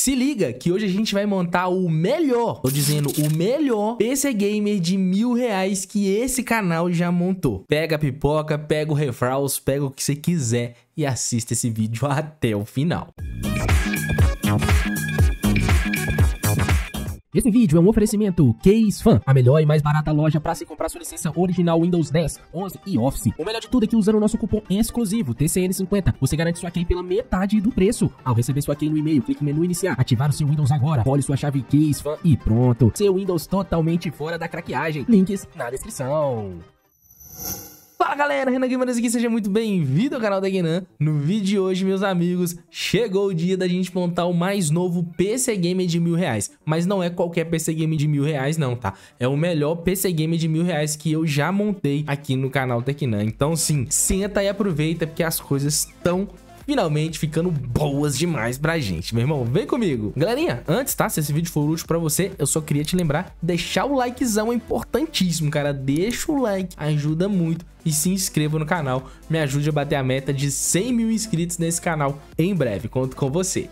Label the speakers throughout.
Speaker 1: Se liga que hoje a gente vai montar o melhor, tô dizendo o melhor PC Gamer de R$1.000 que esse canal já montou. Pega a pipoca, pega o refraus, pega o que você quiser e assista esse vídeo até o final.
Speaker 2: Esse vídeo é um oferecimento Case Fan, a melhor e mais barata loja para se comprar sua licença original Windows 10, 11 e Office. O melhor de tudo é que usando o nosso cupom exclusivo TCN50, você garante sua key pela metade do preço. Ao receber sua key no e-mail, clique no menu iniciar, ativar o seu Windows agora, role sua chave Case Fan e pronto. Seu Windows totalmente fora da craqueagem. Links na descrição.
Speaker 1: Fala galera, Renan Guimarães aqui, seja muito bem-vindo ao canal da Guinan. No vídeo de hoje, meus amigos, chegou o dia da gente montar o mais novo PC Gamer de R$1.000. Mas não é qualquer PC Gamer de R$1.000 não, tá? É o melhor PC Gamer de R$1.000 que eu já montei aqui no canal da Guinan. Então sim, senta e aproveita porque as coisas estão finalmente ficando boas demais pra gente, meu irmão. Vem comigo. Galerinha, antes, tá? Se esse vídeo for útil pra você, eu só queria te lembrar, deixar o likezão é importantíssimo, cara. Deixa o like, ajuda muito. E se inscreva no canal, me ajude a bater a meta de 100 mil inscritos nesse canal em breve. Conto com você.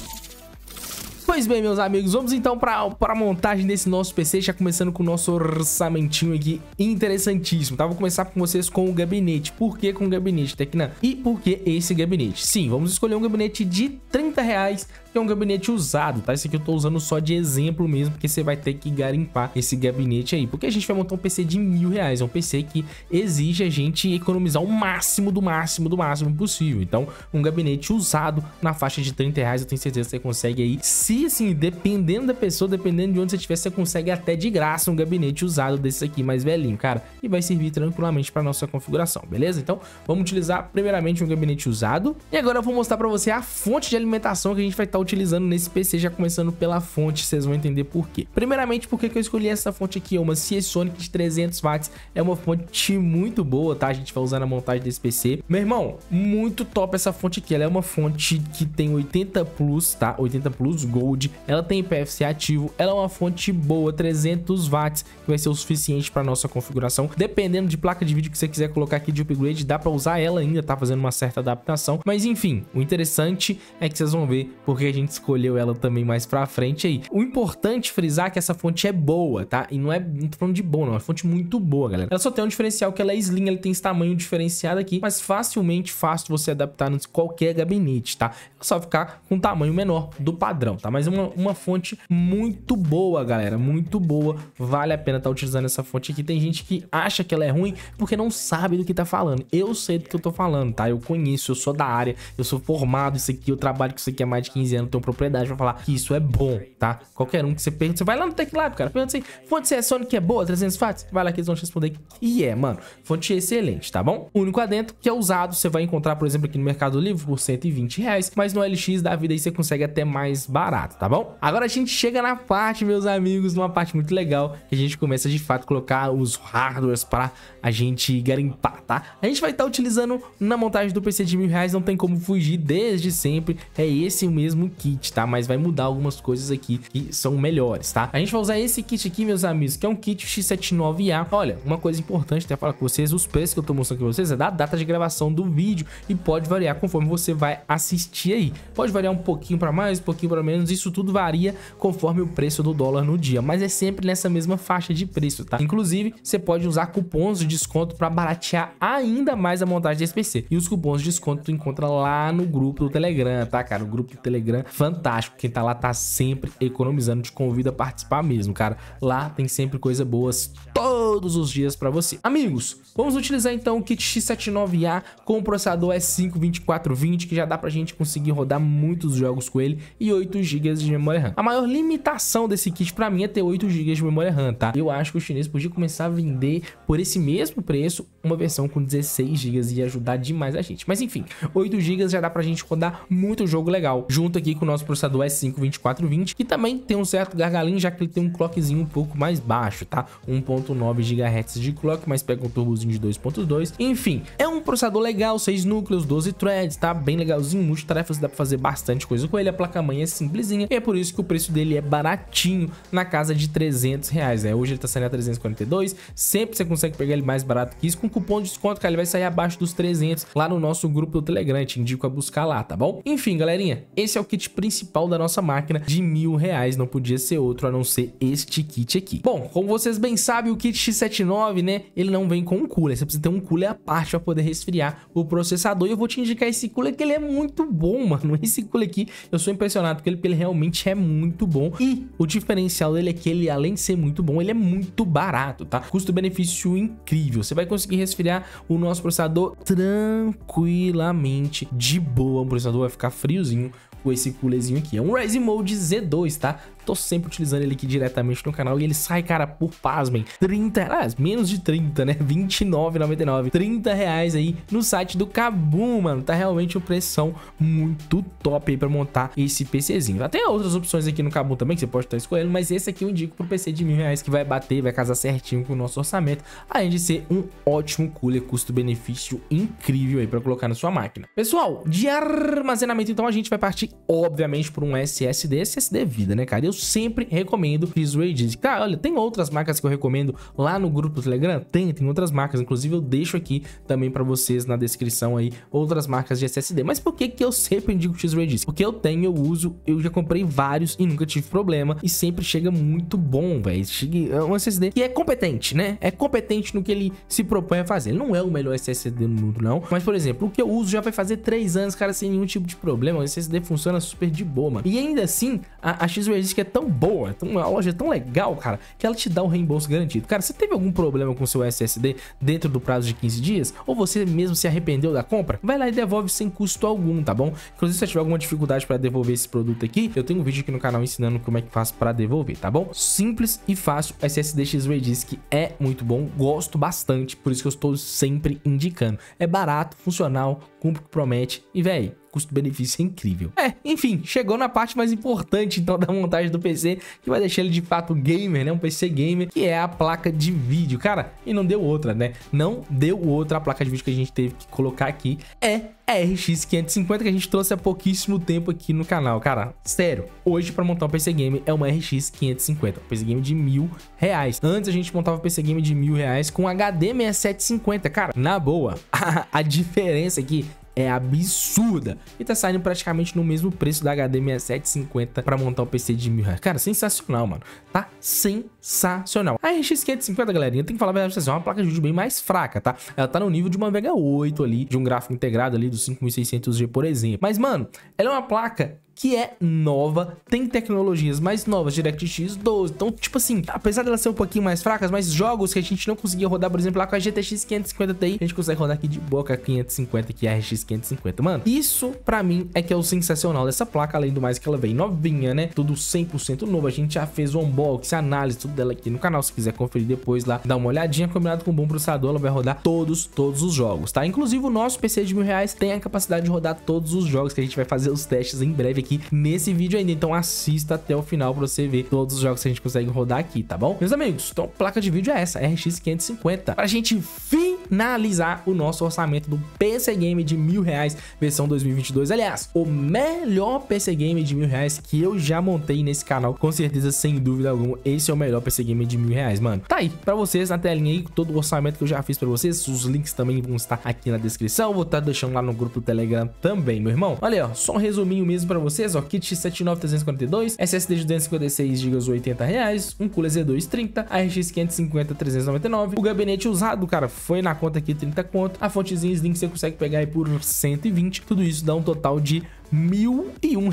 Speaker 1: Pois bem, meus amigos, vamos então para a montagem desse nosso PC, já começando com o nosso orçamentinho aqui interessantíssimo, tá? Vou começar com vocês com o gabinete. Por que com o gabinete, Tecnan? E por que esse gabinete? Sim, vamos escolher um gabinete de R$30, que é um gabinete usado, tá? Esse aqui eu tô usando só de exemplo mesmo, porque você vai ter que garimpar esse gabinete aí, porque a gente vai montar um PC de R$1.000, é um PC que exige a gente economizar o máximo do máximo possível. Então, um gabinete usado na faixa de R$30, eu tenho certeza que você consegue aí. Se assim, dependendo da pessoa, dependendo de onde você estiver, você consegue até de graça um gabinete usado desse aqui mais velhinho, cara, e vai servir tranquilamente para nossa configuração, beleza? Então, vamos utilizar primeiramente um gabinete usado, e agora eu vou mostrar para você a fonte de alimentação que a gente vai estar utilizando nesse PC, já começando pela fonte, vocês vão entender por quê. Primeiramente, por que eu escolhi essa fonte aqui, é uma Seasonic de 300 watts, é uma fonte muito boa, tá? A gente vai usar na montagem desse PC. Meu irmão, muito top essa fonte aqui, ela é uma fonte que tem 80 Plus, tá? 80 Plus Gold, ela tem IPFC ativo, ela é uma fonte boa, 300 watts, que vai ser o suficiente para nossa configuração. Dependendo de placa de vídeo que você quiser colocar aqui de upgrade, dá para usar ela ainda, tá fazendo uma certa adaptação. Mas enfim, o interessante é que vocês vão ver porque a gente escolheu ela também mais pra frente aí. O importante frisar é que essa fonte é boa, tá? E não tô falando de boa, não, é uma fonte muito boa, galera. Ela só tem um diferencial que ela é slim, ela tem esse tamanho diferenciado aqui, mas facilmente fácil você adaptar em qualquer gabinete, tá? É só ficar com um tamanho menor do padrão, tá? Mas é uma fonte muito boa, galera, muito boa. Vale a pena estar utilizando essa fonte aqui. Tem gente que acha que ela é ruim porque não sabe do que tá falando. Eu sei do que eu tô falando, tá? Eu conheço, eu sou da área, eu sou formado isso aqui, eu trabalho com isso aqui há mais de 15 anos, tenho propriedade pra falar que isso é bom, tá? Qualquer um que você pergunta, você vai lá no teclado, cara, pergunta assim, fonte Seasonic é boa, 300 watts? Vai lá que eles vão te responder que mano, fonte excelente, tá bom? O único adentro que é usado, você vai encontrar, por exemplo, aqui no Mercado Livre por R$120, mas no LX da vida aí você consegue até mais barato, tá bom? Agora a gente chega na parte, meus amigos, numa parte muito legal, que a gente começa de fato a colocar os hardwares para a gente garimpar, tá? A gente vai estar utilizando na montagem do PC de R$1.000, não tem como fugir desde sempre, é esse mesmo kit, tá? Mas vai mudar algumas coisas aqui que são melhores, tá? A gente vai usar esse kit aqui, meus amigos, que é um kit X79A. Olha, uma coisa importante até falar com vocês, os preços que eu tô mostrando aqui pra vocês é da data de gravação do vídeo e pode variar conforme você vai assistir aí. Pode variar um pouquinho para mais, um pouquinho para menos, isso tudo varia conforme o preço do dólar no dia, mas é sempre nessa mesma faixa de preço, tá? Inclusive, você pode usar cupons de desconto para baratear ainda mais a montagem desse PC. E os cupons de desconto tu encontra lá no grupo do Telegram, tá, cara? O grupo do Telegram, fantástico. Quem tá lá tá sempre economizando, te convido a participar mesmo, cara. Lá tem sempre coisa boas todos os dias para você. Amigos, vamos utilizar então o kit X79A com o processador S5-2420, que já dá pra gente conseguir rodar muitos jogos com ele, e 8 GB de memória RAM. A maior limitação desse kit pra mim é ter 8 GB de memória RAM, tá? Eu acho que o chinês podia começar a vender por esse mesmo preço uma versão com 16 GB e ajudar demais a gente. Mas enfim, 8 GB já dá pra gente rodar muito jogo legal, junto aqui com o nosso processador S5-2420, que também tem um certo gargalinho, já que ele tem um clockzinho um pouco mais baixo, tá? 1.9 GHz de clock, mas pega um turbozinho de 2.2. Enfim, é um processador legal, 6 núcleos, 12 threads, tá? Bem legalzinho, multitarefas, dá pra fazer bastante coisa com ele. A placa-mãe é simplesinha e é por isso que o preço dele é baratinho, na casa de R$300, né? Hoje ele tá saindo a 342, sempre você consegue pegar ele mais barato que isso, com cupom de desconto, cara, ele vai sair abaixo dos 300 lá no nosso grupo do Telegram, te indico a buscar lá, tá bom? Enfim, galerinha, esse é o kit kit principal da nossa máquina de R$1.000, não podia ser outro a não ser este kit aqui. Bom, como vocês bem sabem, o kit X79, né, ele não vem com um cooler, você precisa ter um cooler à parte para poder resfriar o processador, e eu vou te indicar esse cooler que ele é muito bom, mano. Esse cooler aqui, eu sou impressionado com ele, porque ele realmente é muito bom, e o diferencial dele é que ele, além de ser muito bom, ele é muito barato, tá? Custo-benefício incrível, você vai conseguir resfriar o nosso processador tranquilamente, de boa, o processador vai ficar friozinho com esse coolerzinho aqui. É um Rising Mode Z2, tá? Tô sempre utilizando ele aqui diretamente no canal e ele sai, cara, por, pasmem, 30, menos de 30, né? R$29,99, R$30 aí no site do Kabum, mano. Tá realmente um preção muito top aí pra montar esse PCzinho. Tem outras opções aqui no Kabum também que você pode estar escolhendo, mas esse aqui eu indico pro PC de R$1.000 que vai bater, vai casar certinho com o nosso orçamento, além de ser um ótimo cooler, custo-benefício incrível aí pra colocar na sua máquina. Pessoal, de armazenamento, então a gente vai partir, obviamente, por um SSD vida, né, cara? Eu sempre recomendo SSD. Cara, olha, tem outras marcas que eu recomendo lá no grupo do Telegram? Tem outras marcas, inclusive eu deixo aqui também pra vocês na descrição aí outras marcas de SSD. Mas por que eu sempre indico SSD? Porque eu uso, eu já comprei vários e nunca tive problema e sempre chega muito bom, velho. É um SSD que é competente, né? É competente no que ele se propõe a fazer. Ele não é o melhor SSD do mundo, não. Mas, por exemplo, o que eu uso já vai fazer 3 anos, cara, sem nenhum tipo de problema. O SSD funciona super de boa, mano. E ainda assim, a SSD que é tão boa, uma loja tão legal, cara, que ela te dá um reembolso garantido. Cara, você teve algum problema com o seu SSD dentro do prazo de 15 dias? Ou você mesmo se arrependeu da compra? Vai lá e devolve sem custo algum, tá bom? Inclusive, se você tiver alguma dificuldade para devolver esse produto aqui, eu tenho um vídeo aqui no canal ensinando como é que faz para devolver, tá bom? Simples e fácil. SSD X-Ray é muito bom, gosto bastante, por isso que eu estou sempre indicando. É barato, funcional, cumpre o que promete e, véi, custo-benefício é incrível. Enfim, chegou na parte mais importante, então, da montagem do PC, que vai deixar ele de fato gamer, né? Um PC gamer, que é a placa de vídeo. Cara, e não deu outra, né? Não deu outra. A placa de vídeo que a gente teve que colocar aqui é a RX 550, que a gente trouxe há pouquíssimo tempo aqui no canal. Cara, sério, hoje pra montar um PC gamer é uma RX 550, um PC gamer de R$1.000. Antes a gente montava um PC gamer de R$1.000 com HD 6750. Cara, na boa, a diferença aqui é absurda e tá saindo praticamente no mesmo preço da HD 6750 pra montar um PC de R$1.000. Cara, sensacional, mano. Tá sensacional. A RX 550, galerinha, tem que falar a verdade pra vocês, é uma placa de vídeo bem mais fraca, tá? Ela tá no nível de uma Vega 8 ali, de um gráfico integrado ali dos 5600G, por exemplo. Mas, mano, ela é uma placa que é nova, tem tecnologias mais novas, DirectX 12, então, tipo assim, apesar dela ser um pouquinho mais fracas, mas jogos que a gente não conseguia rodar, por exemplo, lá com a GTX 550 Ti, a gente consegue rodar aqui de boa com a 550, que é a RX 550, mano. Isso, pra mim, é que é o sensacional dessa placa, além do mais que ela vem novinha, né, tudo 100% novo, a gente já fez o unboxing, análise, tudo dela aqui no canal, se quiser conferir depois lá, dá uma olhadinha, combinado com um bom processador, ela vai rodar todos os jogos, tá? Inclusive, o nosso PC de R$1.000 tem a capacidade de rodar todos os jogos, que a gente vai fazer os testes em breve aqui nesse vídeo ainda, então assista até o final pra você ver todos os jogos que a gente consegue rodar aqui, tá bom? Meus amigos, então placa de vídeo é essa, RX 550, pra gente finalizar o nosso orçamento do PC Game de R$1.000, versão 2022, aliás, o melhor PC Game de R$1.000 que eu já montei nesse canal, com certeza, sem dúvida alguma, esse é o melhor PC Game de R$1.000, mano. Tá aí, pra vocês, na telinha aí, todo o orçamento que eu já fiz pra vocês, os links também vão estar aqui na descrição, vou estar deixando lá no grupo do Telegram também, meu irmão. Olha aí, ó, só um resuminho mesmo pra vocês, ó, kit X79 342, SSD de 256 GB R$80, um cooler Z2 30, a RX 550 399, o gabinete usado, cara, foi na conta aqui 30 conto, a fontezinha Slim você consegue pegar aí por 120, tudo isso dá um total de R$1.001.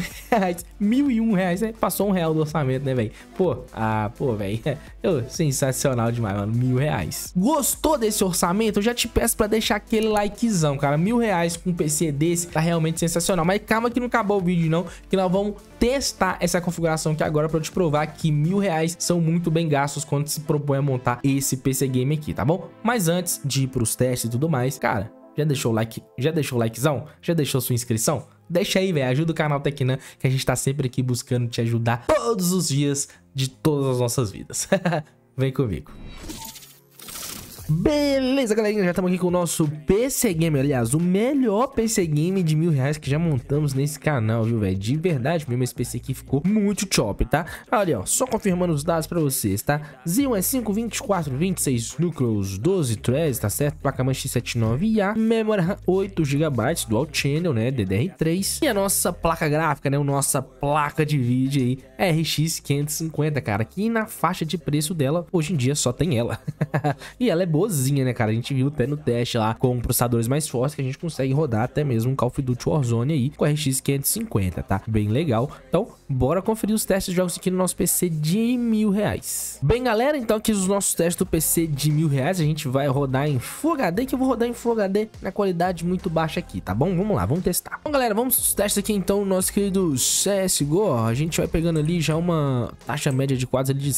Speaker 1: R$1.001, passou R$1 do orçamento, né, velho? Pô, velho, sensacional demais, mano, R$1.000. Gostou desse orçamento? Eu já te peço pra deixar aquele likezão, cara. R$1.000 com um PC desse tá realmente sensacional. Mas calma que não acabou o vídeo, não, que nós vamos testar essa configuração aqui agora pra eu te provar que R$1.000 são muito bem gastos quando se propõe a montar esse PC Game aqui, tá bom? Mas antes de ir pros testes e tudo mais, cara, já deixou o like? Já deixou o likezão? Já deixou sua inscrição? Deixa aí, velho, ajuda o canal Tecnan, que a gente tá sempre aqui buscando te ajudar todos os dias de todas as nossas vidas. Vem comigo. Beleza, galerinha, já estamos aqui com o nosso PC Gamer, aliás, o melhor PC Game de R$1000 que já montamos nesse canal, viu, velho? De verdade mesmo, esse PC aqui ficou muito top, tá? Olha, ó, só confirmando os dados pra vocês, tá? Xeon é 5, 24, 26 núcleos, 12 threads, tá certo? Placa-mãe X79A, memória RAM 8 GB, Dual Channel, né? DDR3. E a nossa placa gráfica, né? A nossa placa de vídeo aí, RX 550, cara, que na faixa de preço dela, hoje em dia só tem ela. E ela é boazinha, né, cara? A gente viu até no teste lá com processadores mais fortes que a gente consegue rodar até mesmo um Call of Duty Warzone aí com RX 550, tá? Bem legal. Então, bora conferir os testes de jogos aqui no nosso PC de R$1000. Bem, galera, então aqui os nossos testes do PC de R$1000, a gente vai rodar em Full HD, que eu vou rodar em Full HD na qualidade muito baixa aqui, tá bom? Vamos lá, vamos testar. Bom, galera, vamos aos testes aqui então no nosso querido CSGO. A gente vai pegando ali já uma taxa média de quadros ali de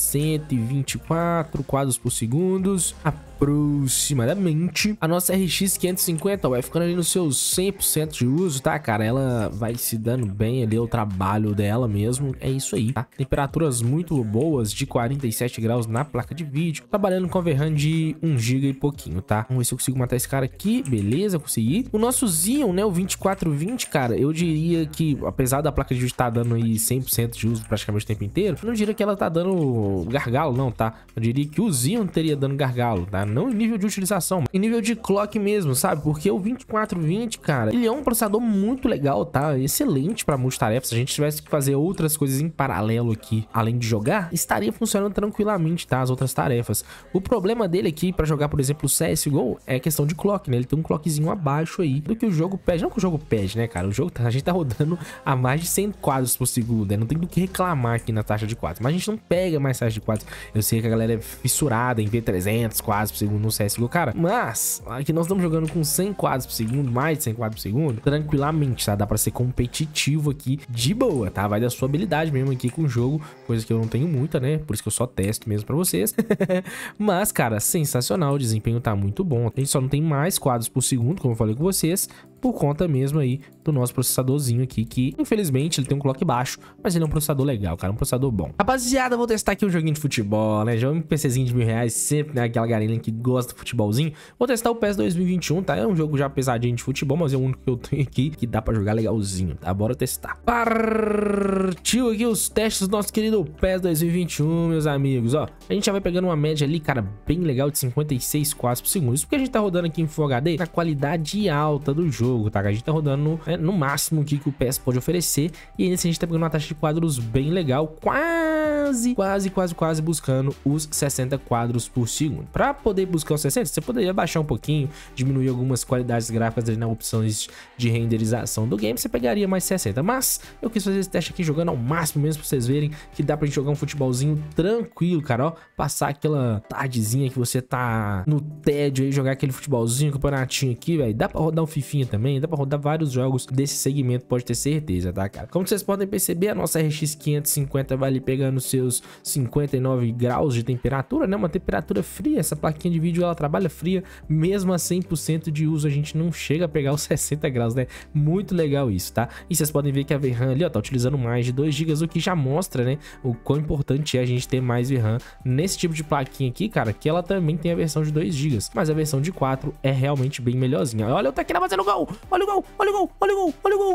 Speaker 1: 124 quadros por segundo, aproximadamente. A nossa RX 550 vai ficando ali nos seus 100% de uso, tá, cara? Ela vai se dando bem ali ao trabalho dela mesmo. É isso aí, tá? Temperaturas muito boas de 47 graus na placa de vídeo. Trabalhando com a VRAM de 1 GB e pouquinho, tá? Vamos ver se eu consigo matar esse cara aqui. Beleza, consegui. O nosso Xeon, né? O 2420, cara, eu diria que, apesar da placa de vídeo tá dando aí 100% de uso praticamente o tempo inteiro, eu não diria que ela tá dando gargalo, não, tá? Eu diria que o Xeon teria dando gargalo, tá? Não em nível de utilização, mas em nível de clock mesmo, sabe? Porque o 2420, cara, ele é um processador muito legal, tá? Excelente pra multitarefas. Se a gente tivesse que fazer outras coisas em paralelo aqui, além de jogar, estaria funcionando tranquilamente, tá? As outras tarefas. O problema dele aqui, pra jogar, por exemplo, o CSGO, é questão de clock, né? Ele tem um clockzinho abaixo aí do que o jogo pede. Não que o jogo pede, né, cara? O jogo, a gente tá rodando a mais de 100 quadros por segundo, né? Não tem do que reclamar aqui na taxa de quadros. Mas a gente não pega mais taxa de quadros. Eu sei que a galera é fissurada em ver 300 quadros por segundo no CSGO, cara, mas aqui nós estamos jogando com 100 quadros por segundo, mais de 100 quadros por segundo, tranquilamente, tá? Dá pra ser competitivo aqui de boa, tá? Vai da sua habilidade mesmo aqui com o jogo, coisa que eu não tenho muita, né? Por isso que eu só testo mesmo pra vocês. Mas, cara, sensacional, o desempenho tá muito bom. A gente só não tem mais quadros por segundo, como eu falei com vocês, por conta mesmo aí do nosso processadorzinho aqui, que infelizmente ele tem um clock baixo, mas ele é um processador legal, cara, um processador bom. Rapaziada, vou testar aqui um joguinho de futebol, né? Jogo um PCzinho de R$1000, sempre, né? Aquela galerinha que gosta de futebolzinho. Vou testar o PES 2021, tá? É um jogo já pesadinho de futebol, mas é o único que eu tenho aqui que dá pra jogar legalzinho, tá? Bora testar. Partiu aqui os testes do nosso querido PES 2021, meus amigos, ó. A gente já vai pegando uma média ali, cara, bem legal de 56 quadros por segundo. Isso porque a gente tá rodando aqui em Full HD na qualidade alta do jogo, tá? A gente tá rodando no máximo que o PES pode oferecer. E ainda assim a gente tá pegando uma taxa de quadros bem legal, quase buscando os 60 quadros por segundo. Pra poder buscar os 60, você poderia baixar um pouquinho, diminuir algumas qualidades gráficas ali nas opções de renderização do game, você pegaria mais 60. Mas eu quis fazer esse teste aqui jogando ao máximo mesmo, pra vocês verem que dá pra gente jogar um futebolzinho tranquilo, cara, ó. Passar aquela tardezinha que você tá no tédio aí, jogar aquele futebolzinho, campeonatinho aqui, velho. Dá pra rodar um fifinha também, dá pra rodar vários jogos desse segmento, pode ter certeza, tá, cara? Como vocês podem perceber, a nossa RX 550 vai ali pegando seus 59 graus de temperatura, né? Uma temperatura fria. Essa plaquinha de vídeo, ela trabalha fria, mesmo a 100% de uso, a gente não chega a pegar os 60 graus, né? Muito legal isso, tá? E vocês podem ver que a VRAM ali, ó, tá utilizando mais de 2 GB, o que já mostra, né, o quão importante é a gente ter mais VRAM nesse tipo de plaquinha aqui, cara, que ela também tem a versão de 2 GB, mas a versão de 4 é realmente bem melhorzinha. Olha o Taquina fazendo gol! Olha o gol! Olha o gol! Olha o gol! Olha o gol!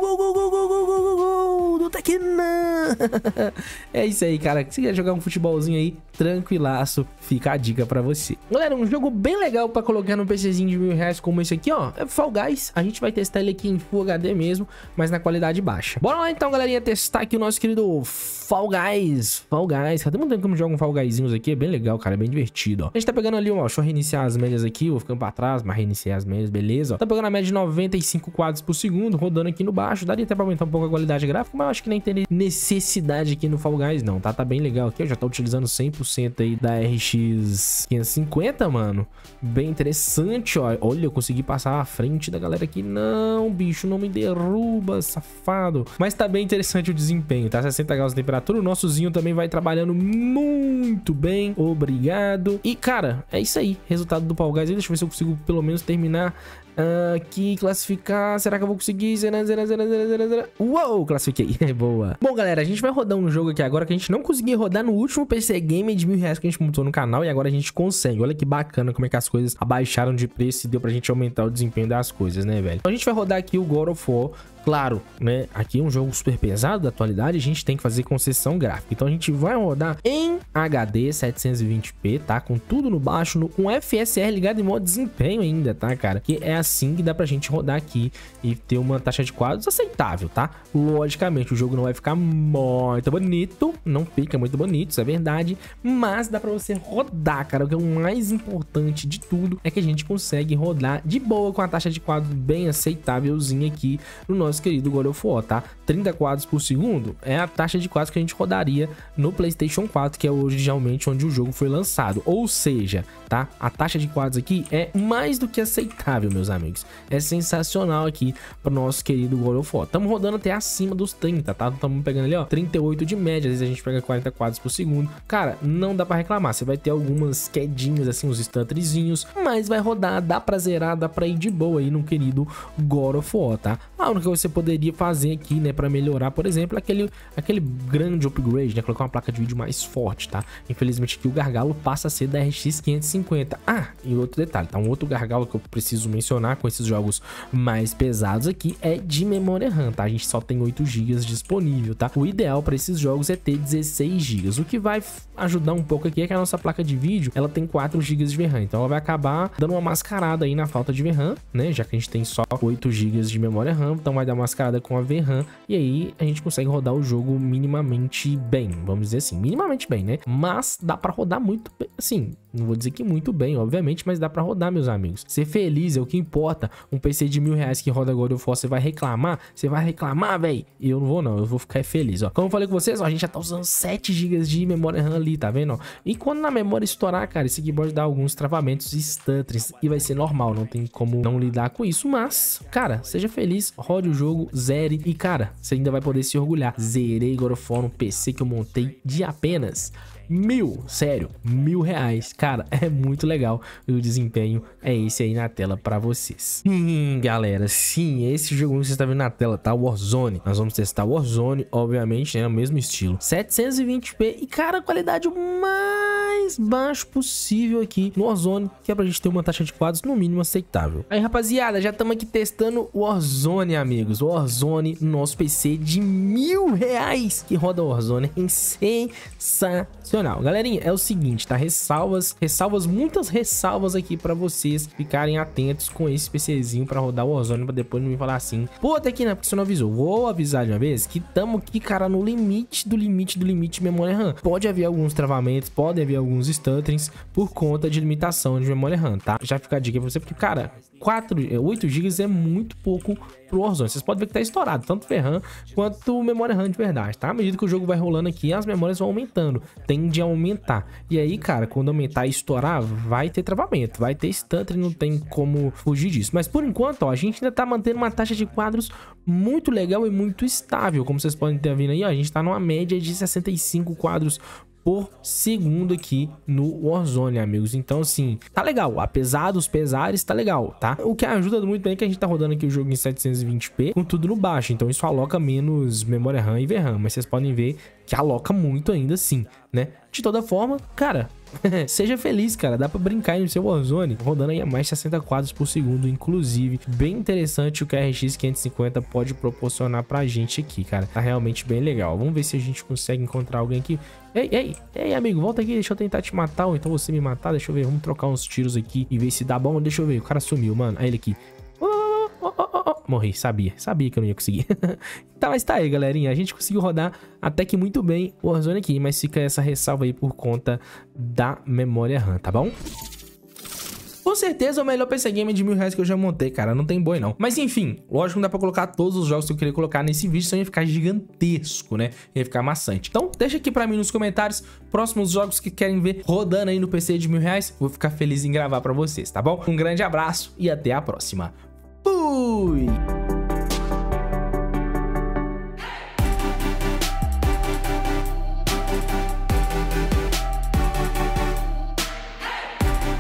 Speaker 1: Gol do Taquina! É isso aí, cara. Se quer jogar um futebolzinho aí, tranquilaço, fica a dica pra você. Galera, um jogo bem legal pra colocar no PCzinho de R$1000 como esse aqui, ó, é Fall Guys. A gente vai testar ele aqui em Full HD mesmo, mas na qualidade baixa. Bora lá então, galerinha, testar aqui o nosso querido Fall Guys. Fall Guys, cadê muito tempo que eu jogo um Fall Guyzinhos aqui? É bem legal, cara, é bem divertido, ó. A gente tá pegando ali, ó, deixa eu reiniciar as médias aqui, vou ficando pra trás, mas reiniciar as médias, beleza, ó. Tá pegando a média de 95 quadros por segundo, rodando aqui no baixo. Daria até pra aumentar um pouco a qualidade gráfica, mas eu acho que nem tem necessidade aqui no Fall Guys, não, tá? Tá bem legal aqui, eu já tô utilizando 100% aí da RX 550, mano. Bem interessante, ó. Olha, eu consegui passar à frente da galera aqui. Não, bicho, não me derruba, safado. Mas tá bem interessante o desempenho, tá? 60 graus de temperatura. O nosso Xeon também vai trabalhando muito bem. Obrigado. E, cara, é isso aí. Resultado do Fall Guys. Deixa eu ver se eu consigo pelo menos terminar Aqui, classificar. Será que eu vou conseguir? Uou, classifiquei. Boa. Bom, galera, a gente vai rodar um jogo aqui agora que a gente não conseguia rodar no último PC Gamer de R$1.000 que a gente montou no canal e agora a gente consegue. Olha que bacana como é que as coisas abaixaram de preço e deu pra gente aumentar o desempenho das coisas, né, velho? Então a gente vai rodar aqui o God of War. Claro, né? Aqui é um jogo super pesado da atualidade, a gente tem que fazer concessão gráfica. Então a gente vai rodar em HD 720p, tá? Com tudo no baixo, com FSR ligado em modo desempenho ainda, tá, cara? Que é assim que dá pra gente rodar aqui e ter uma taxa de quadros aceitável, tá? Logicamente, o jogo não vai ficar muito bonito, não fica muito bonito, isso é verdade, mas dá pra você rodar, cara. O que é o mais importante de tudo é que a gente consegue rodar de boa com a taxa de quadros bem aceitávelzinha aqui no nosso querido God of War, tá? 30 quadros por segundo é a taxa de quadros que a gente rodaria no PlayStation 4, que é originalmente onde o jogo foi lançado. Ou seja, tá? A taxa de quadros aqui é mais do que aceitável, meus amigos. É sensacional aqui para o nosso querido God of War. Estamos rodando até acima dos 30, tá? Estamos pegando ali, ó, 38 de média. Às vezes a gente pega 40 quadros por segundo. Cara, não dá para reclamar. Você vai ter algumas quedinhas, assim, uns stuntrezinhos, mas vai rodar, dá pra zerar, dá pra ir de boa aí no querido God of War, tá? A única coisa que você poderia fazer aqui, né, para melhorar, por exemplo, aquele grande upgrade, né, colocar uma placa de vídeo mais forte, tá? Infelizmente aqui o gargalo passa a ser da RX 550. Ah, e outro detalhe, tá? Um outro gargalo que eu preciso mencionar com esses jogos mais pesados aqui é de memória RAM, tá? A gente só tem 8 GB disponível, tá? O ideal para esses jogos é ter 16 GB. O que vai ajudar um pouco aqui é que a nossa placa de vídeo, ela tem 4 GB de VRAM, então ela vai acabar dando uma mascarada aí na falta de VRAM, né? Já que a gente tem só 8 GB de memória RAM, então vai dar mascarada com a VRAM e aí a gente consegue rodar o jogo minimamente bem, vamos dizer assim, minimamente bem, né? Mas dá pra rodar muito bem, assim, não vou dizer que muito bem, obviamente, mas dá pra rodar, meus amigos. Ser feliz é o que importa. Um PC de R$1.000 que roda God of War, você vai reclamar? Você vai reclamar, velho? Eu não vou não, eu vou ficar feliz, ó. Como eu falei com vocês, ó, a gente já tá usando 7 GB de memória RAM ali, tá vendo? Ó? E quando na memória estourar, cara, esse aqui pode dar alguns travamentos e stutters e vai ser normal, não tem como não lidar com isso, mas, cara, seja feliz, rode o jogo, zere e, cara, você ainda vai poder se orgulhar. Zerei God of War no PC que eu montei de apenas sério, R$1.000, cara, é muito legal e o desempenho é esse aí na tela pra vocês. Galera, sim, esse jogo que você está vendo na tela, tá? Warzone. Nós vamos testar Warzone, obviamente, né, no mesmo estilo, 720p e, cara, a qualidade mais baixa possível aqui no Warzone, que é pra gente ter uma taxa de quadros no mínimo aceitável. Aí, rapaziada, já estamos aqui testando Warzone, amigos. Warzone no nosso PC de R$1.000 que roda Warzone em sensacional. Galerinha, é o seguinte, tá? Muitas ressalvas aqui pra vocês ficarem atentos com esse PCzinho pra rodar o Warzone, pra depois não me falar assim, pô, até aqui, né? Porque você não avisou. Vou avisar de uma vez que tamo aqui, cara, no limite do limite de memória RAM. Pode haver alguns travamentos, pode haver alguns stutterings por conta de limitação de memória RAM, tá? Já fica a dica pra você, porque, cara, 8 GB é muito pouco pro Warzone. Vocês podem ver que tá estourado, tanto VRAM quanto memória RAM de verdade, tá? À medida que o jogo vai rolando aqui, as memórias vão aumentando, tende a aumentar. E aí, cara, quando aumentar e estourar, vai ter travamento, vai ter stutter, não tem como fugir disso. Mas por enquanto, ó, a gente ainda tá mantendo uma taxa de quadros muito legal e muito estável. Como vocês podem ter vindo aí, ó, a gente tá numa média de 65 quadros por segundo aqui no Warzone, amigos. Então, assim, tá legal. Apesar dos pesares, tá legal, tá? O que ajuda muito bem é que a gente tá rodando aqui o jogo em 720p com tudo no baixo. Então, isso aloca menos memória RAM e VRAM. Mas vocês podem ver que aloca muito ainda assim, né? De toda forma, cara, seja feliz, cara. Dá pra brincar aí no seu Warzone, rodando aí a mais de 60 quadros por segundo, inclusive. Bem interessante o que a RX 550 pode proporcionar pra gente aqui, cara. Tá realmente bem legal. Vamos ver se a gente consegue encontrar alguém aqui. Ei, amigo, volta aqui, deixa eu tentar te matar, ou então você me matar, deixa eu ver, vamos trocar uns tiros aqui e ver se dá bom, deixa eu ver, o cara sumiu, mano, aí ele aqui. Morri, sabia que eu não ia conseguir. Tá, mas tá aí, galerinha, a gente conseguiu rodar até que muito bem o Warzone aqui, mas fica essa ressalva aí por conta da memória RAM, tá bom? Com certeza é o melhor PC Gamer de R$1.000 que eu já montei, cara, não tem boi não. Mas enfim, lógico que não dá pra colocar todos os jogos que eu queria colocar nesse vídeo, senão ia ficar gigantesco, né? Ia ficar maçante. Então deixa aqui pra mim nos comentários próximos jogos que querem ver rodando aí no PC de R$1.000. Vou ficar feliz em gravar pra vocês, tá bom? Um grande abraço e até a próxima. Fui!